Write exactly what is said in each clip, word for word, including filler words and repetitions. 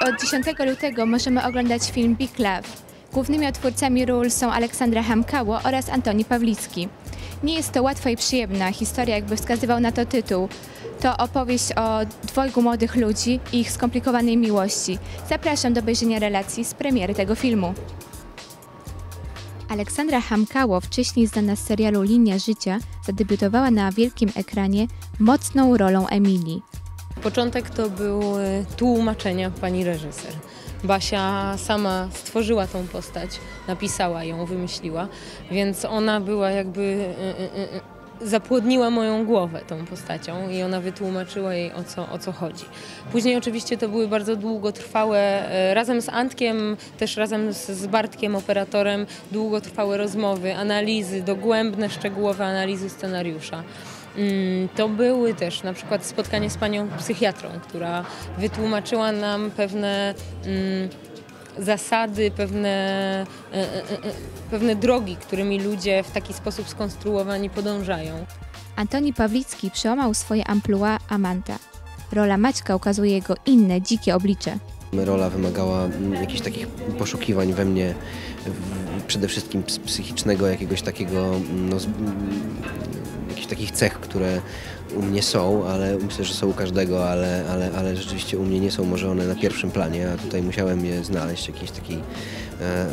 Od dziesiątego lutego możemy oglądać film Big Love. Głównymi twórcami ról są Aleksandra Hamkało oraz Antoni Pawlicki. Nie jest to łatwa i przyjemna historia, jakby wskazywał na to tytuł. To opowieść o dwojgu młodych ludzi i ich skomplikowanej miłości. Zapraszam do obejrzenia relacji z premiery tego filmu. Aleksandra Hamkało, wcześniej znana z serialu Linia Życia, zadebiutowała na wielkim ekranie mocną rolą Emilii. Początek to były tłumaczenia pani reżyser. Basia sama stworzyła tą postać, napisała ją, wymyśliła, więc ona była jakby, zapłodniła moją głowę tą postacią i ona wytłumaczyła jej, o co, o co chodzi. Później oczywiście to były bardzo długotrwałe, razem z Antkiem, też razem z Bartkiem, operatorem, długotrwałe rozmowy, analizy, dogłębne, szczegółowe analizy scenariusza. To były też na przykład spotkanie z panią psychiatrą, która wytłumaczyła nam pewne mm, zasady, pewne, e, e, e, pewne drogi, którymi ludzie w taki sposób skonstruowani podążają. Antoni Pawlicki przełamał swoje amplua Amanta. Rola Maćka ukazuje jego inne, dzikie oblicze. Rola wymagała jakichś takich poszukiwań we mnie, przede wszystkim psychicznego jakiegoś takiego, no, jakichś takich cech, które u mnie są, ale myślę, że są u każdego, ale, ale, ale rzeczywiście u mnie nie są może one na pierwszym planie, a tutaj musiałem je znaleźć, jakiejś takiej e, e,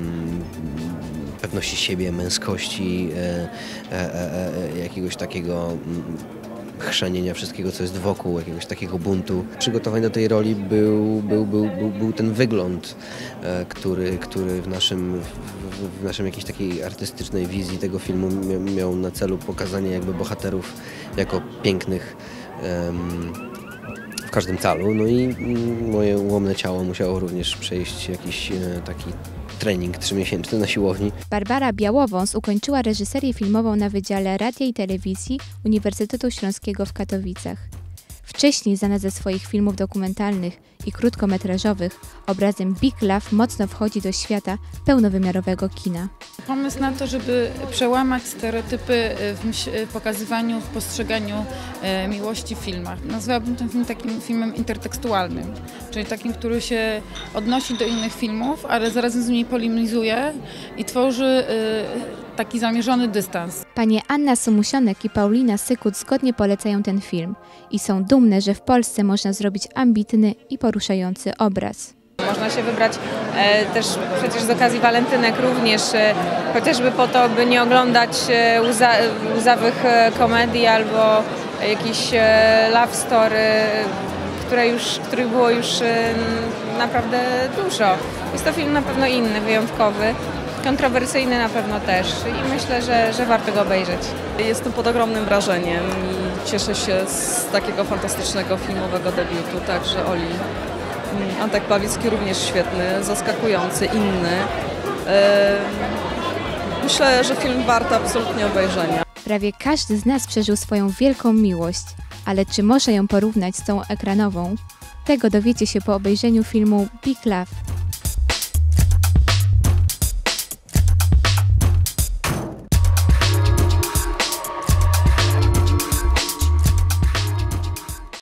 pewności siebie, męskości, e, e, e, jakiegoś takiego chrzanienia wszystkiego, co jest wokół, jakiegoś takiego buntu. Przygotowanie do tej roli był, był, był, był, był ten wygląd, e, który, który w naszym, w, w naszym jakiejś takiej artystycznej wizji tego filmu miał na celu pokazanie jakby bohaterów jako pięknych em, w każdym calu. No i moje ułomne ciało musiało również przejść jakiś e, taki trening trzymiesięczny na siłowni. Barbara Białowąs ukończyła reżyserię filmową na Wydziale Radia i Telewizji Uniwersytetu Śląskiego w Katowicach. Wcześniej znana ze swoich filmów dokumentalnych i krótkometrażowych, obrazem Big Love mocno wchodzi do świata pełnowymiarowego kina. Pomysł na to, żeby przełamać stereotypy w pokazywaniu, w postrzeganiu e, miłości w filmach. Nazwałabym ten film takim filmem intertekstualnym, czyli takim, który się odnosi do innych filmów, ale zarazem z nimi polemizuje i tworzy e, taki zamierzony dystans. Panie Anna Somusionek i Paulina Sykut zgodnie polecają ten film i są dumne, że w Polsce można zrobić ambitny i poruszający obraz. Można się wybrać e, też przecież z okazji walentynek również, e, chociażby po to, by nie oglądać e, łza, łzawych e, komedii albo jakichś e, love story, które już, których było już e, naprawdę dużo. Jest to film na pewno inny, wyjątkowy. Kontrowersyjny na pewno też i myślę, że, że warto go obejrzeć. Jestem pod ogromnym wrażeniem i cieszę się z takiego fantastycznego filmowego debiutu, także Oli. Antek Pawlicki również świetny, zaskakujący, inny. Myślę, że film wart absolutnie obejrzenia. Prawie każdy z nas przeżył swoją wielką miłość, ale czy może ją porównać z tą ekranową? Tego dowiecie się po obejrzeniu filmu Big Love.